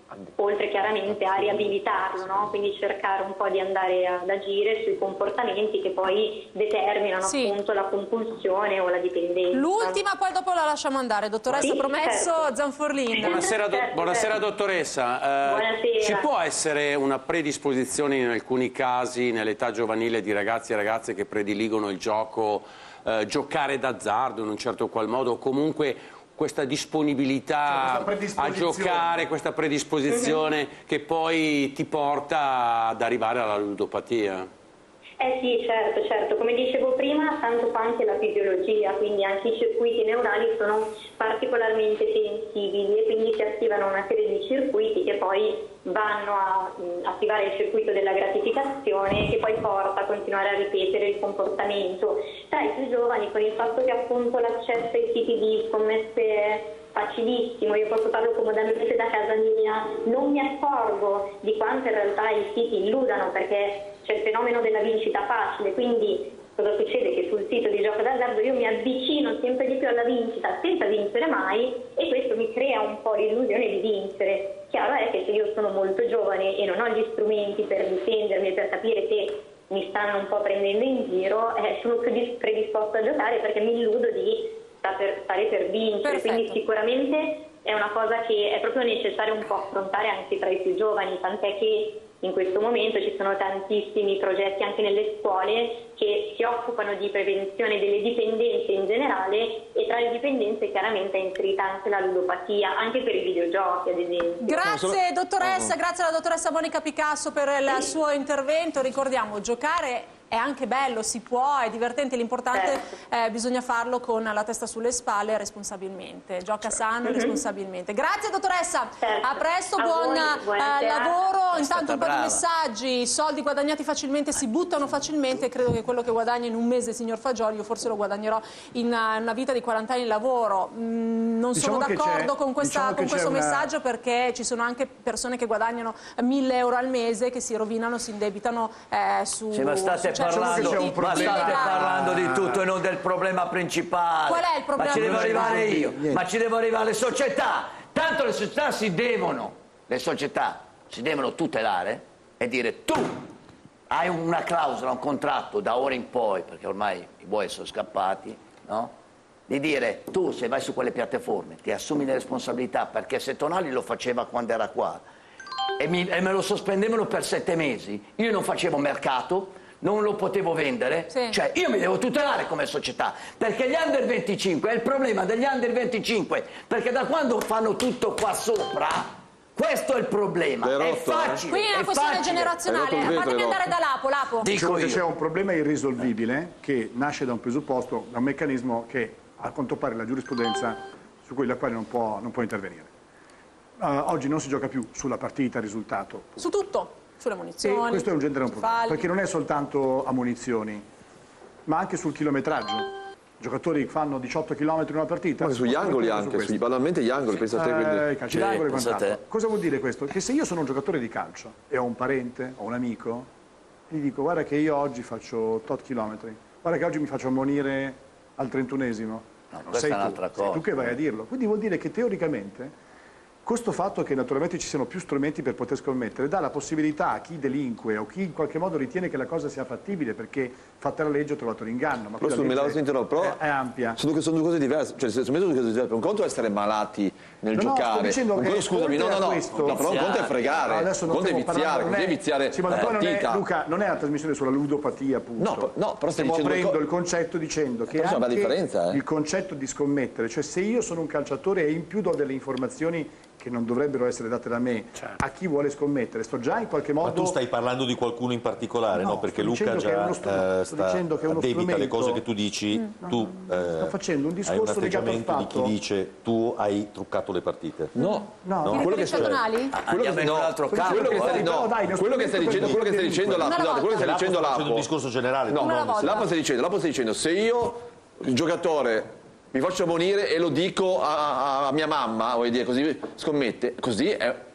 oltre chiaramente a riabilitarlo, no? Quindi cercare un po' di andare ad agire sui comportamenti che poi determinano sì. appunto la compulsione o la dipendenza. L'ultima, poi dopo la lasciamo andare, dottoressa, sì, promesso, certo. Zanforlin. Buonasera, do Certo, buonasera certo. dottoressa. Eh, Buonasera. Ci può essere una predisposizione in alcuni casi nell'età giovanile di ragazzi e ragazze che prediligono il gioco, eh, giocare d'azzardo in un certo qual modo, o comunque questa disponibilità cioè, questa a giocare, questa predisposizione Mm-hmm. che poi ti porta ad arrivare alla ludopatia? Eh sì, certo, certo. Come dicevo prima, tanto fa anche la fisiologia, quindi anche i circuiti neurali sono particolarmente sensibili e quindi si attivano una serie di circuiti che poi vanno a mh, attivare il circuito della gratificazione che poi porta a continuare a ripetere il comportamento. Tra i più giovani, con il fatto che appunto l'accesso ai siti di scommesse facilissimo, io posso farlo comodamente da casa mia, non mi accorgo di quanto in realtà i siti illudano, perché c'è il fenomeno della vincita facile, quindi cosa succede? Che sul sito di gioco d'azzardo io mi avvicino sempre di più alla vincita senza vincere mai, e questo mi crea un po' l'illusione di vincere. Chiaro è che se io sono molto giovane e non ho gli strumenti per difendermi e per capire che mi stanno un po' prendendo in giro, eh, sono predisposta a giocare perché mi illudo di per stare per vincere. Perfetto. Quindi sicuramente è una cosa che è proprio necessario un po' affrontare anche tra i più giovani, tant'è che in questo momento ci sono tantissimi progetti anche nelle scuole che si occupano di prevenzione delle dipendenze in generale, e tra le dipendenze chiaramente è inserita anche la ludopatia, anche per i videogiochi ad esempio. Grazie dottoressa, grazie alla dottoressa Monica Picasso per il suo intervento. Ricordiamo, giocare è anche bello, si può, è divertente, l'importante è eh, bisogna farlo con la testa sulle spalle responsabilmente. Gioca sano e responsabilmente. Grazie dottoressa, Certo. a presto, A buon voi, buona eh, serata. lavoro. È Intanto un po' stata di brava. messaggi, i soldi guadagnati facilmente si buttano facilmente, credo che quello che guadagna in un mese signor Fagioli io forse lo guadagnerò in una, una vita di quaranta anni di lavoro. Mm, non Diciamo sono che d'accordo c'è- con, questa, diciamo con che questo c'è una- messaggio, perché ci sono anche persone che guadagnano mille euro al mese che si rovinano, si indebitano eh, su... Sì, ma state su certi parlando, c'è un siti ma problema- state illegali. parlando di tutto e non del problema principale. Qual è il problema Ma ci devo principale? arrivare io, Niente. ma ci devo arrivare le società. Tanto le società si devono, le società si devono tutelare e dire: tu hai una clausola, un contratto da ora in poi, perché ormai i buoi sono scappati, no? Di dire: tu se vai su quelle piattaforme ti assumi le responsabilità, perché se Tonali lo faceva quando era qua e, mi- e me lo sospendevano per sette mesi, io non facevo mercato, non lo potevo vendere, Sì. cioè io mi devo tutelare come società, perché gli under venticinque è il problema degli under venticinque, perché da quando fanno tutto qua sopra, questo è il problema, L'hai è rotto, eh? facile, Qui è una è questione facile. generazionale. Hai rotto il vetro, Fatemi hai andare rotto. da Lapo, Lapo. Dico Diciamo che c'è io. un problema irrisolvibile che nasce da un presupposto, da un meccanismo che a quanto pare la giurisprudenza su cui la quale non può, non può intervenire. Uh, oggi non si gioca più sulla partita, risultato. Su tutto, sulle E munizioni. questo è un genere un sui problema, falli. perché non è soltanto a munizioni, ma anche sul chilometraggio. I giocatori fanno diciotto chilometri in una partita. Ma sugli sono angoli su anche, questo. sugli, banalmente gli angoli, pensa a te. Eh, Quindi... i calci Sì, d'angolo e pensa a quant'altro. te. Cosa vuol dire questo? Che se io sono un giocatore di calcio e ho un parente, ho un amico, gli dico: guarda che io oggi faccio tot chilometri, guarda che oggi mi faccio ammonire al trentunesimo. No, Non questa sei è tu, un'altra sei cosa. tu che vai a dirlo. Quindi vuol dire che teoricamente questo fatto che naturalmente ci siano più strumenti per poter scommettere dà la possibilità a chi delinque o chi in qualche modo ritiene che la cosa sia fattibile, perché fatta la legge ho trovato l'inganno. Ma qui Però la su me la legge sentito, però è, è ampia. Sono, due- sono due cose diverse, cioè secondo me sono due cose diverse. Un conto è essere malati nel No, no, sto giocare, dicendo un che conto, scusami, no, oltre no, a no, questo- no, però un conto è No, fregare, adesso un non conto è stiamo viziare, parlando, un conto è non è- viziare sì, ma la qua non è, partita. Luca, non è la trasmissione sulla ludopatia, appunto. No, però- no, però stai stiamo dicendo aprendo co- il concetto dicendo che Però c'è una anche differenza, eh. il concetto di scommettere, cioè se io sono un calciatore e in più do delle informazioni che non dovrebbero essere date da me a chi vuole scommettere, sto già in qualche modo... Ma tu stai parlando di qualcuno in particolare, no? No, Perché sto Luca dicendo che è già uno strumento, eh, sto sta dicendo che è uno addebita le strumento. cose che tu dici, tu eh, sto facendo un hai discorso un legato al atteggiamento di fatto- chi dice tu hai truccato le partite. No, No, Ti quello che riferisci a stai- Tonali? quello che, Andiamo in no, un altro campo, quello che eh. stai, no, No, dai, uno quello che stai strumento dicendo, per quello che stai dire dicendo, la, Una scusate, quello che stai volta. dicendo Lapo sta facendo Lapo. un discorso generale. No, tu Una non- volta. Lapo stai dicendo, Lapo stai dicendo, se io, il giocatore, mi faccio ammonire e lo dico a, a- a mia mamma, vuoi dire così, scommette, così è,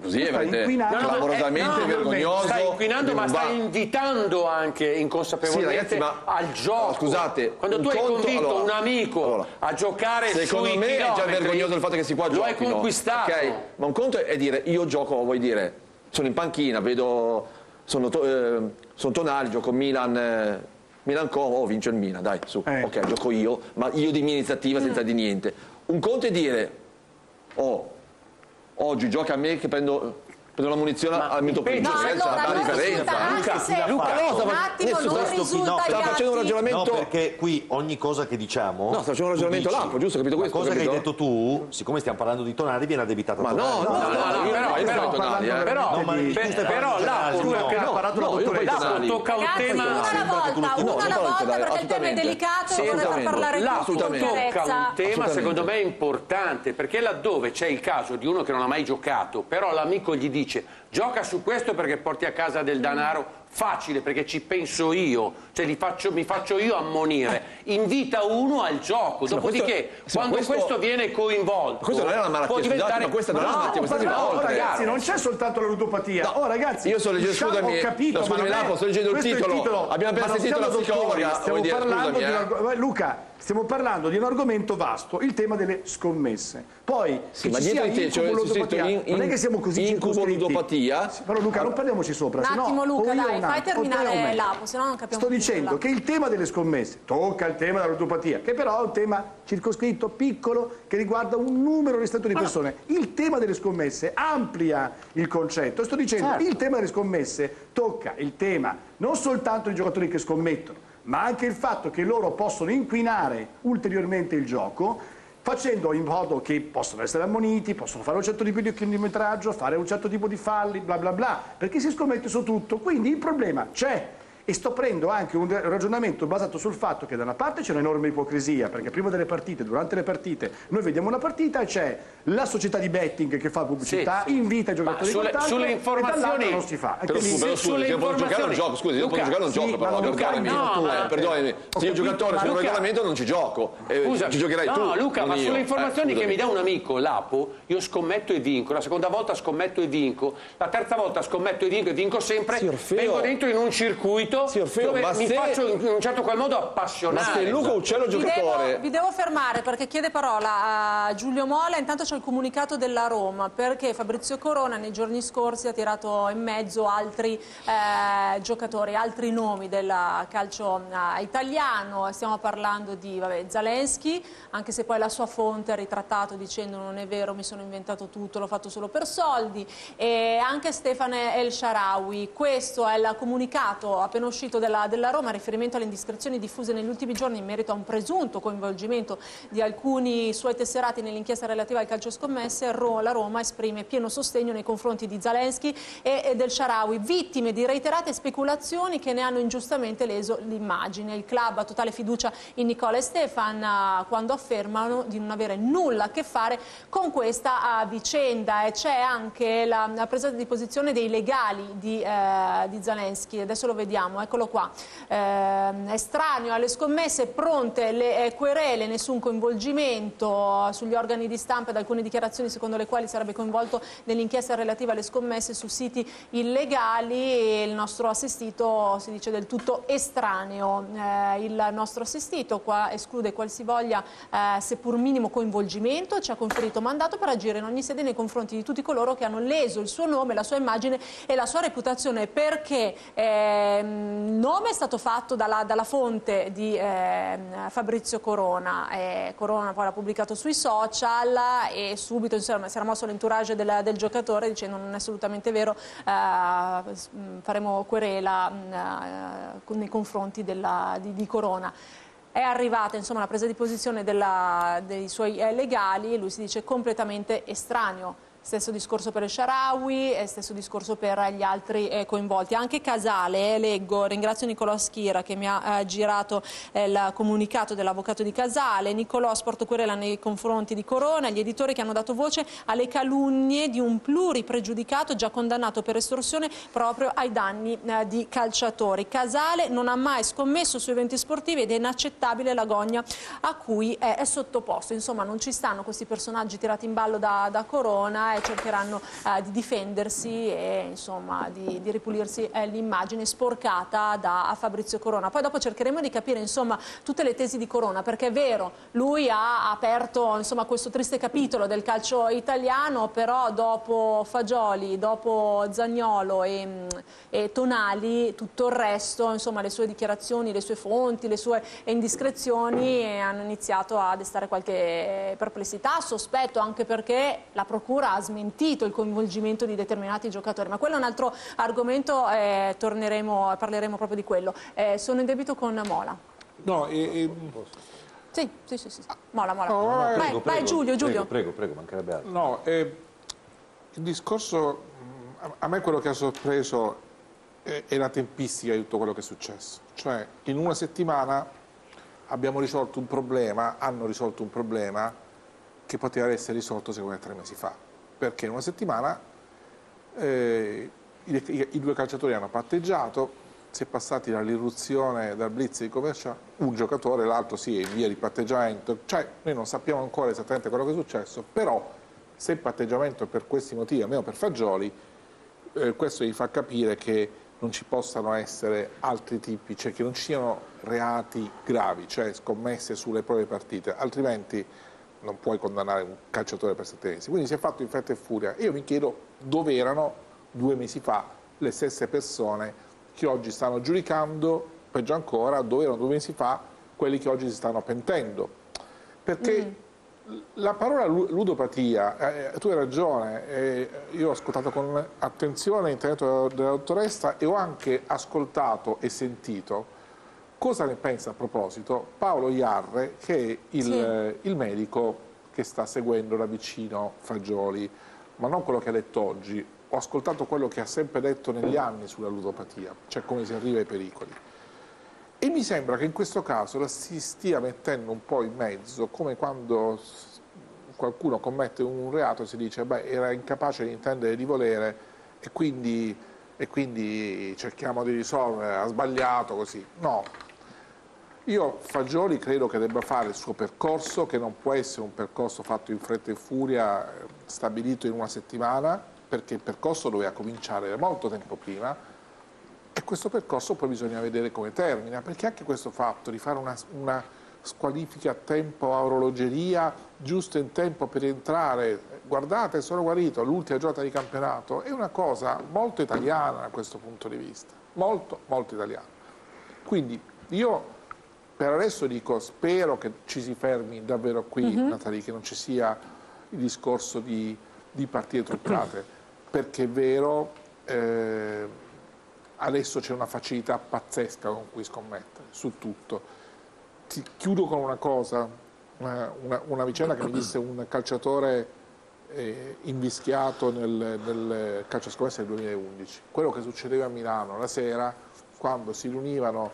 così è Stai veramente inquinando. clamorosamente No, no, vergognoso. Stai inquinando, che ma non va. stai invitando anche inconsapevolmente Sì, ragazzi, ma- al gioco. Scusate, quando un tu hai conto- convinto allora, un amico allora, a giocare secondo sui me è già chilometri, vergognoso il fatto che si può lo giocare. hai conquistato. Ok, ma un conto è dire io gioco, vuoi dire, sono in panchina, vedo, sono, to- eh, sono Tonali, gioco Milan, eh, Milan Como, oh, vince il Milan, dai, su, Eh. ok, gioco io, ma io di mia iniziativa senza di niente. Un conto è dire, oh, oggi gioca a me che prendo... prendo la munizione al minuto peggio, primo, No, c'è allora, una non differenza. risulta, anche Luca, se Luca, no, un stava- attimo adesso non sto- risulta stava agli facendo un atti. ragionamento. No, perché qui ogni cosa che diciamo... No, sta facendo un tu ragionamento dici, lato, giusto? Ho capito questo, La cosa ho che hai capito? detto tu, siccome stiamo parlando di Tonali, viene addebitata Ma a no, Tonali. no, no, no, io però- non ho però- Tonali, eh. Però, No, ma di- tu stai però parlando di là, Tonali, tu- no. che ha parlato la no, io dottoressa. poi là Tonali. tocca un Ragazzi, tema... una alla sembra che tu lo volta, chiudi. una No, alla no, volta, dai, perché il tema è assolutamente. delicato Sì, e vorrei far assolutamente. parlare Là, tutti con assolutamente. tocca chiarezza. un tema Assolutamente. secondo me importante, perché laddove c'è il caso di uno che non ha mai giocato, però l'amico gli dice gioca su questo perché porti a casa del denaro, facile perché ci penso io, cioè li faccio, mi faccio io ammonire, invita uno al gioco, Sì, ma dopodiché questo- sì, ma quando questo- questo viene coinvolto Questa non è una malattia, può scusate, diventare... ma questa non è una No, malattia, questa No, si va oh, oltre. ragazzi, non c'è soltanto la ludopatia. Oh, ragazzi, Io sto leggendo, usciamo- scusami, ho capito, no, scusami, ma non è- Lapo, sto leggendo il questo è titolo. Abbiamo appena ma non sentito siamo la psicologa, dottori, stiamo vuol dire, parlando scusami, di un eh. arg- eh, Luca, stiamo parlando di un argomento vasto, il tema delle scommesse. Poi, Sì, che ma ci dietro sia di te c'è incubo, c'è scritto ludopatia, in- non è che siamo così incubo circoscritti. ludopatia. Sì, però Luca, non parliamoci sopra, Un sennò attimo, o Luca, io dai, un fai attimo, o te o terminare me. l'Apo, se no non capiamo Sto più dicendo nulla. che il tema delle scommesse tocca il tema della ludopatia, che però è un tema circoscritto, piccolo, che riguarda un numero ristretto di persone. Il tema delle scommesse amplia il concetto. Sto dicendo Certo. il tema delle scommesse tocca il tema non soltanto dei giocatori che scommettono, ma anche il fatto che loro possono inquinare ulteriormente il gioco, facendo in modo che possono essere ammoniti, possono fare un certo tipo di chilometraggio, fare un certo tipo di falli, bla bla bla, perché si scommette su tutto. Quindi il problema c'è. E sto prendendo anche un ragionamento basato sul fatto che da una parte c'è un'enorme ipocrisia, perché prima delle partite, durante le partite, noi vediamo una partita e c'è la società di betting che fa pubblicità, Sì, sì. invita i giocatori Ma sulle- a quant'altro, sulle e informazioni- dall'altro non si fa. E Però quindi- scusa, però sulle scusa, io posso giocare a un informazioni- gioco, scusi, io Luca, posso giocare a un sì, gioco, ma però, non lo perdonami. fai, no, ma- Eh, perdonami, se io capito, giocatore ma sono un Luca- regolamento non ci gioco, eh, Scusa, ci giocherai tu. no, Luca, non ma io. sulle Eh, informazioni che scusami. mi dà un amico, Lapo, io scommetto e vinco, la seconda volta scommetto e vinco, la terza volta scommetto e vinco e vinco sempre, Sì, Orfeo. vengo dentro in un circuito Sì, Orfeo, dove ma mi se- faccio in un certo qual modo Ma appassionare. se Luca Uccello Vi devo, giocatore... vi devo fermare perché chiede parola a Giulio Mola, intanto c'è il comunicato della Roma perché Fabrizio Corona nei giorni scorsi ha tirato in mezzo altri eh, giocatori, altri nomi del calcio eh, italiano, stiamo parlando di vabbè, Zalewski, anche se poi la sua fonte ha ritrattato dicendo non è vero, mi sono inventato tutto, l'ho fatto solo per soldi, e anche Stefane El Shaarawy. Questo è il comunicato appena uscito della, della Roma a riferimento alle indiscrezioni diffuse negli ultimi giorni in merito a un presunto coinvolgimento di alcuni suoi tesserati nell'inchiesta relativa al calcio scommesse. Ro- la Roma esprime pieno sostegno nei confronti di Zalewski e, e del Shaarawy, vittime di reiterate speculazioni che ne hanno ingiustamente leso l'immagine. Il club ha totale fiducia in Nicola e Stefan eh, quando affermano di non avere nulla a che fare con questa eh, vicenda, e c'è anche la, la presa di posizione dei legali di, eh, di Zalewski. Adesso lo vediamo, eccolo qua. Eh, estraneo alle scommesse, pronte le eh, querele, nessun coinvolgimento sugli organi di stampa ed alcune dichiarazioni secondo le quali sarebbe coinvolto nell'inchiesta relativa alle scommesse su siti illegali, e il nostro assistito si dice del tutto estraneo. Eh, il nostro assistito qua esclude qualsivoglia eh, seppur minimo coinvolgimento, ci ha conferito mandato per agire in ogni sede nei confronti di tutti coloro che hanno leso il suo nome, la sua immagine e la sua reputazione, perché eh, il nome è stato fatto dalla, dalla fonte di eh, Fabrizio Corona. Eh, Corona poi l'ha pubblicato sui social e subito insomma, si era mosso l'entourage del, del giocatore dicendo non è assolutamente vero, eh, faremo querela eh, nei confronti della, di, di Corona. È arrivata insomma la presa di posizione della, dei suoi eh, legali, e lui si dice completamente estraneo. Stesso discorso per il Shaarawy e stesso discorso per gli altri eh, coinvolti. Anche Casale, eh, leggo, ringrazio Nicolò Schira che mi ha eh, girato eh, il comunicato dell'avvocato di Casale. Nicolò, sporto querela nei confronti di Corona, gli editori che hanno dato voce alle calunnie di un pluripregiudicato già condannato per estorsione proprio ai danni eh, di calciatori. Casale non ha mai scommesso su eventi sportivi ed è inaccettabile la gogna a cui è, è sottoposto. Insomma, non ci stanno questi personaggi tirati in ballo da, da Corona. e cercheranno eh, di difendersi e insomma di, di ripulirsi eh, l'immagine sporcata da Fabrizio Corona. Poi dopo cercheremo di capire insomma tutte le tesi di Corona, perché è vero, lui ha aperto insomma questo triste capitolo del calcio italiano, però dopo Fagioli, dopo Zaniolo e, e Tonali, tutto il resto, insomma le sue dichiarazioni, le sue fonti, le sue indiscrezioni hanno iniziato a destare qualche perplessità, sospetto, anche perché la procura ha smentito il coinvolgimento di determinati giocatori, ma quello è un altro argomento, eh, torneremo, parleremo proprio di quello. Eh, sono in debito con Mola. No, e, e... Sì, sì, sì, sì. Mola, Mola. No, no, vai, prego, vai prego, Giulio, Giulio. Prego, prego, prego, mancherebbe altro. No, eh, il discorso, a- a me quello che ha sorpreso è, è la tempistica di tutto quello che è successo. Cioè, in una settimana abbiamo risolto un problema, hanno risolto un problema che poteva essere risolto secondo me tre mesi fa. Perché in una settimana eh, i, i, i due calciatori hanno patteggiato, si è passati dall'irruzione, dal blitz di Coverciano, un giocatore, l'altro sì, è in via di patteggiamento, cioè noi non sappiamo ancora esattamente quello che è successo, però se il patteggiamento è per questi motivi, almeno per Fagioli, eh, questo gli fa capire che non ci possano essere altri tipi, cioè che non ci siano reati gravi, cioè scommesse sulle proprie partite, altrimenti non puoi condannare un calciatore per sette mesi. Quindi si è fatto in fretta e furia. Io mi chiedo dove erano due mesi fa le stesse persone che oggi stanno giudicando, peggio ancora, dove erano due mesi fa quelli che oggi si stanno pentendo. Perché mm. la parola ludopatia, eh, tu hai ragione, eh, io ho ascoltato con attenzione l'intervento della dottoressa e ho anche ascoltato e sentito cosa ne pensa a proposito Paolo Iarre, che è il, sì. eh, il medico che sta seguendo da vicino Fagioli, ma non quello che ha detto oggi. Ho ascoltato quello che ha sempre detto negli anni sulla ludopatia, cioè come si arriva ai pericoli. E mi sembra che in questo caso la si stia mettendo un po' in mezzo, come quando qualcuno commette un reato e si dice beh, era incapace di intendere e di volere e quindi, e quindi cerchiamo di risolvere, ha sbagliato così. No. Io Fagioli credo che debba fare il suo percorso, che non può essere un percorso fatto in fretta e furia, stabilito in una settimana, perché il percorso doveva cominciare da molto tempo prima e questo percorso poi bisogna vedere come termina, perché anche questo fatto di fare una, una squalifica a tempo a orologeria, giusto in tempo per entrare, guardate sono guarito, l'ultima giornata di campionato, è una cosa molto italiana da questo punto di vista, molto molto italiana. Quindi io per adesso dico, spero che ci si fermi davvero qui, mm-hmm. Natali, che non ci sia il discorso di, di partite truccate, perché è vero, eh, adesso c'è una facilità pazzesca con cui scommettere su tutto. Ti chiudo con una cosa, una, una, una vicenda che mi disse un calciatore eh, invischiato nel, nel calcio scommesse del duemilaundici. Quello che succedeva a Milano la sera, quando si riunivano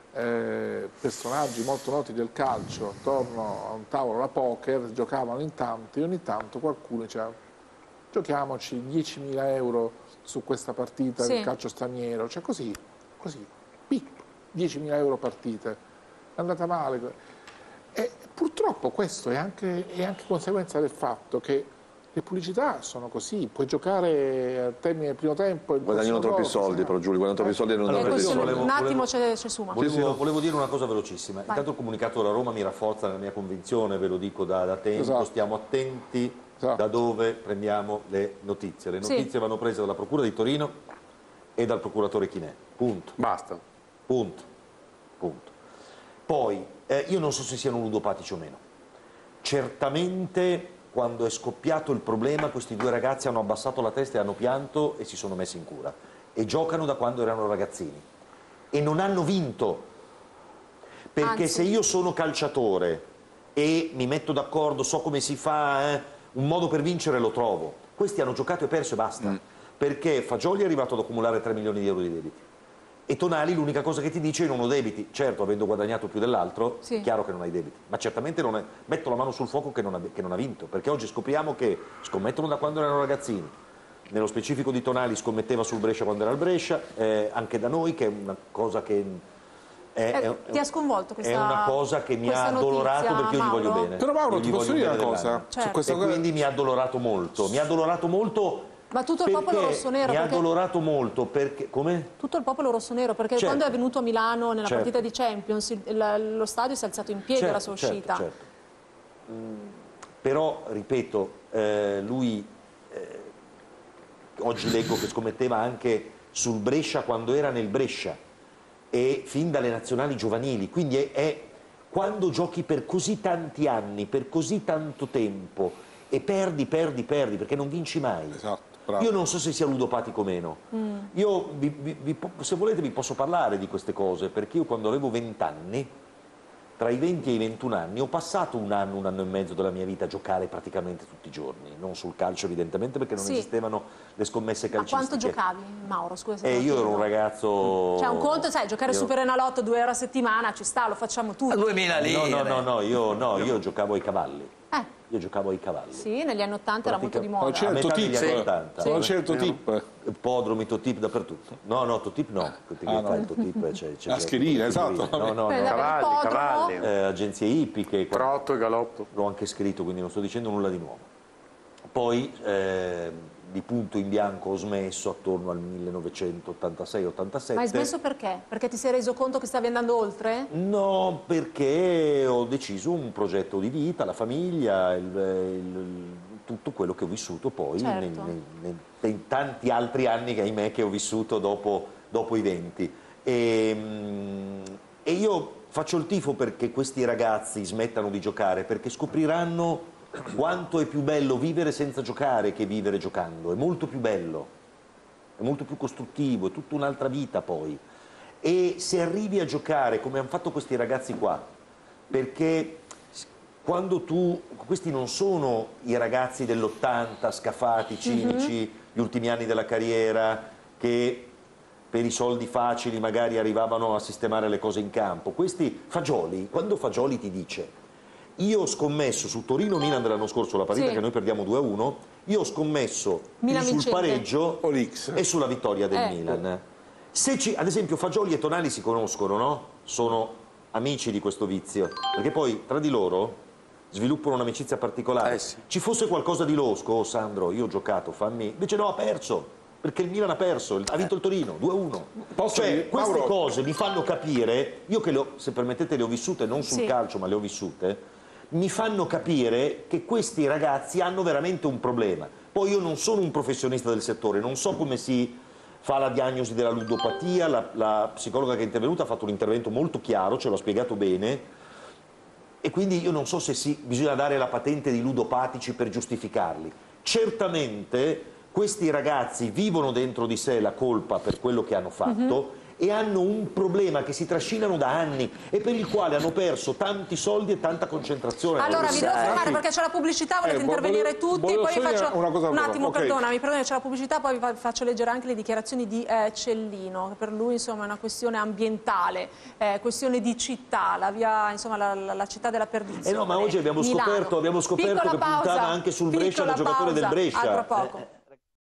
Eh, personaggi molto noti del calcio attorno a un tavolo da poker, giocavano in tanti e ogni tanto qualcuno diceva giochiamoci diecimila euro su questa partita sì. del calcio straniero, cioè così, così, diecimila euro partite, è andata male. E purtroppo questo è anche, è anche conseguenza del fatto che le pubblicità sono così, puoi giocare al termine del primo tempo e guadagnano troppi gol, soldi però Giulio, guadagnano troppi soldi e non Eh, danno questo soldi. un attimo c'è Suma. Volevo, volevo dire una cosa velocissima. Vai. Intanto il comunicato della Roma mi rafforza nella mia convinzione, ve lo dico da, da tempo, Esatto. stiamo attenti Esatto. da dove prendiamo le notizie. Le notizie Sì. vanno prese dalla Procura di Torino e dal procuratore Chinè. Punto. Basta. Punto. Punto. Poi, eh, io non so se siano ludopatici o meno. Certamente quando è scoppiato il problema questi due ragazzi hanno abbassato la testa e hanno pianto e si sono messi in cura. E giocano da quando erano ragazzini. E non hanno vinto. Perché Anzi. se io sono calciatore e mi metto d'accordo, so come si fa, eh, un modo per vincere lo trovo. Questi hanno giocato e perso e basta. Mm. Perché Fagioli è arrivato ad accumulare tre milioni di euro di debiti. E Tonali l'unica cosa che ti dice è non ho debiti. Certo, avendo guadagnato più dell'altro, sì. chiaro che non hai debiti. Ma certamente non è, metto la mano sul fuoco che non, ha, che non ha vinto. Perché oggi scopriamo che scommettono da quando erano ragazzini. Nello specifico di Tonali scommetteva sul Brescia quando era al Brescia, eh, anche da noi, che è una cosa che È, Eh, è, ti ha sconvolto questa È una cosa che mi ha questa addolorato notizia, perché io gli voglio Mauro? bene. Però Mauro, Io ti gli posso voglio dire bene una cosa? dell'anima. Certo. Su questa E cosa- quindi mi ha addolorato molto. Mi ha addolorato molto. Ma tutto il popolo perché rossonero, Mi ha perché- addolorato molto perché. Come? Tutto il popolo rossonero, perché Certo. quando è venuto a Milano nella Certo. partita di Champions, il- il- lo stadio si è alzato in piedi alla sua certo, uscita. certo. Mm, però, ripeto, eh, lui eh, oggi leggo che scommetteva anche sul Brescia quando era nel Brescia e fin dalle nazionali giovanili, quindi è, è quando giochi per così tanti anni, per così tanto tempo e perdi, perdi, perdi, perché non vinci mai. Esatto, bravo. Io non so se sia ludopatico o meno. Io, vi- vi- vi po- se volete, vi posso parlare di queste cose, perché io quando avevo venti anni, tra i venti e i ventuno anni, ho passato un anno, un anno e mezzo della mia vita a giocare praticamente tutti i giorni, non sul calcio evidentemente, perché non Sì. esistevano le scommesse A calcistiche. quanto giocavi, Mauro? Scusa se Eh, te lo io ero chiedo. un ragazzo... Cioè un conto, sai, giocare io- Super Enalotto due ore a settimana ci sta, lo facciamo tutti. duemila lire. No, no, no, no, io, no, io giocavo ai cavalli. Eh, Io giocavo ai cavalli. sì, negli anni Ottanta era molto di Con un moda. A metà certo degli tip, anni ottanta. con un certo tip. Podromi, Totip dappertutto. No, no, Totip no. Che Ah, no. fai, Totip c'è, c'è La schierina, esatto. No, no, Beh, no. Cavalli, l'ippodromo, cavalli. Eh, agenzie ippiche, Trotto e galoppo. l'ho anche scritto, quindi non sto dicendo nulla di nuovo. Poi eh, di punto in bianco ho smesso attorno al millenovecentottantasei ottantasette. Ma hai smesso perché? Perché ti sei reso conto che stavi andando oltre? No, perché ho deciso un progetto di vita, la famiglia, il, il- tutto quello che ho vissuto poi Certo. nei, nei- nei- nei tanti altri anni che, ahimè, che ho vissuto dopo, dopo i venti. E, mm, e io faccio il tifo perché questi ragazzi smettano di giocare, perché scopriranno quanto è più bello vivere senza giocare che vivere giocando. È molto più bello, è molto più costruttivo, è tutta un'altra vita poi. E se arrivi a giocare come hanno fatto questi ragazzi qua, perché quando tu, questi non sono i ragazzi dell'ottanta scafati, cinici, gli ultimi anni della carriera, che per i soldi facili magari arrivavano a sistemare le cose in campo. Questi Fagioli, quando Fagioli ti dice: io ho scommesso su Torino-Milan dell'anno scorso, la partita Sì. che noi perdiamo due a uno, io ho scommesso Milan sul vincente. pareggio O l'X. e sulla vittoria del Eh. Milan. Se ci, ad esempio Fagioli e Tonali si conoscono, no? Sono amici di questo vizio, perché poi tra di loro sviluppano un'amicizia particolare. Eh sì. Ci fosse qualcosa di losco, oh Sandro, io ho giocato, fammi... Invece no, ha perso, perché il Milan ha perso, ha vinto il Torino, due a uno. Posso Cioè, dire- queste Mauro- cose mi fanno capire, io che le ho, se permettete le ho vissute non sul Sì. calcio ma le ho vissute, mi fanno capire che questi ragazzi hanno veramente un problema. Poi io non sono un professionista del settore, non so come si fa la diagnosi della ludopatia, la, la psicologa che è intervenuta ha fatto un intervento molto chiaro, ce l'ha spiegato bene, e quindi io non so se si, bisogna dare la patente di ludopatici per giustificarli. Certamente questi ragazzi vivono dentro di sé la colpa per quello che hanno fatto e hanno un problema che si trascinano da anni e per il quale hanno perso tanti soldi e tanta concentrazione. Allora vi devo sai. fermare perché c'è la pubblicità, volete Eh, intervenire volevo- tutti, volevo poi vi solo dire faccio una cosa un veloce, attimo, ok. perdonami, perdonami, c'è la pubblicità, poi vi fa- faccio leggere anche le dichiarazioni di eh, Cellino, che per lui insomma è una questione ambientale, eh, questione di città, la via, insomma la, la- la città della perdizione. Eh no, ma oggi abbiamo Milano. scoperto- abbiamo scoperto Piccola che puntava pausa, anche sul Brescia da piccola giocatore del pausa, Brescia. a tra poco.